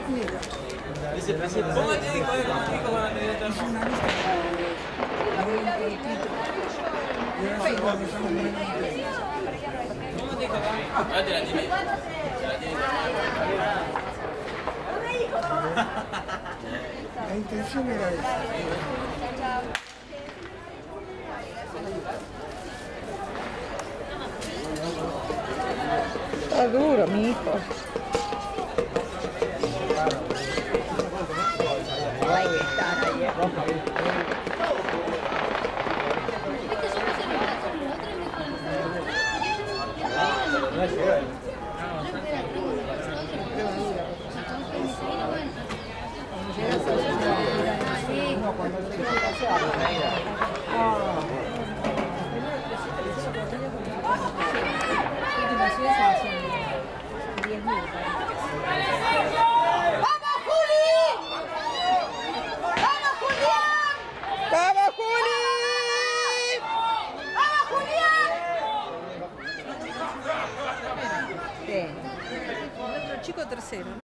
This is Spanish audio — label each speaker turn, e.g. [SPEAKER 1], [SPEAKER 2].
[SPEAKER 1] La intención era esa.
[SPEAKER 2] Está duro, mi hijo. Hay que estar ahí. ¡Vamos, Juli! ¡Vamos, Julián! Sí. Nuestro chico tercero.